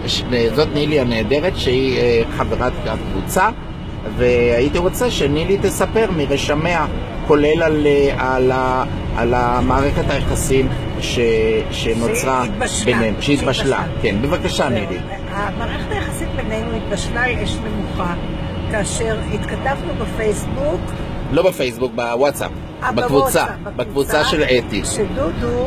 זאת נילי הנהדרת שהיא חברת הקבוצה, והייתי רוצה שנילי תספר מרשמיה, כולל על המערכת היחסים שנוצרה ביניהם, שהתבשלה. כן, בבקשה נילי. המערכת היחסית בינינו התבשלה אש נמוכה כאשר התכתבנו בפייסבוק, לא בפייסבוק, בוואטסאפ, בקבוצה של אתי, שדודו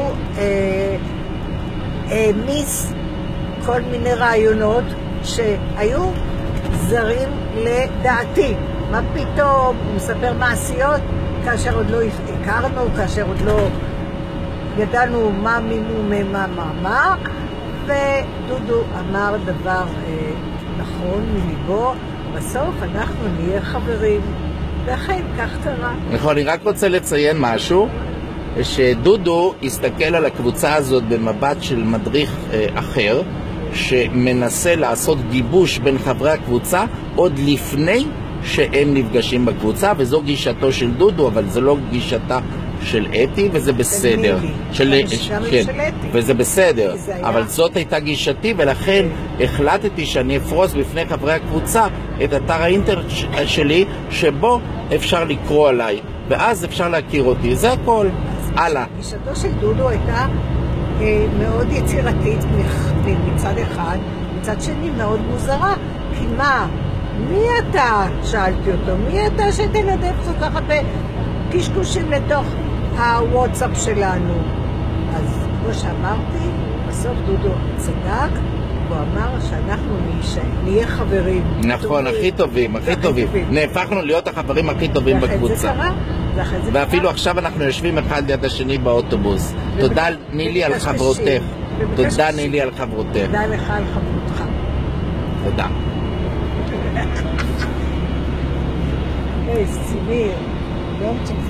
העמיס כל מיני רעיונות שהיו זרים לדעתי. מה פתאום, הוא מספר מעשיות כאשר עוד לא הכרנו, כאשר עוד לא ידענו מה מינו מה, ודודו אמר דבר נכון מליבו, בסוף אנחנו נהיה חברים, ואכן כך קרה. נכון, אני רק רוצה לציין משהו, שדודו הסתכל על הקבוצה הזאת במבט של מדריך אחר, שמנסה לעשות גיבוש בין חברי הקבוצה עוד לפני שהם נפגשים בקבוצה, וזו גישתו של דודו, אבל זו לא גישתה של אתי, וזה בסדר. וזה בסדר, אבל זאת הייתה גישתי, ולכן החלטתי שאני אפרוס בפני חברי הקבוצה את אתר האינטרנט שלי, שבו אפשר לקרוא עליי, ואז אפשר להכיר אותי. זה הכל. הלאה. גישתו של דודו הייתה מאוד יצירתית מצד אחד, מצד שני מאוד מוזרה. כי מה? מי אתה? שאלתי אותו. מי אתה שתנדב כל כך הרבה קשקושים לתוך הוואטסאפ שלנו? אז כמו שאמרתי, בסוף דודו צדק, הוא אמר שאנחנו נהיה חברים. נכון, הכי טובים, הכי טובים. נהפכנו להיות החברים הכי טובים בקבוצה. זה קרה. ואפילו עכשיו אנחנו יושבים אחד ליד השני באוטובוס. תודה נילי על חברותך. תודה נילי על חברותך. תודה לך על חברותך. תודה. היי, סימיר.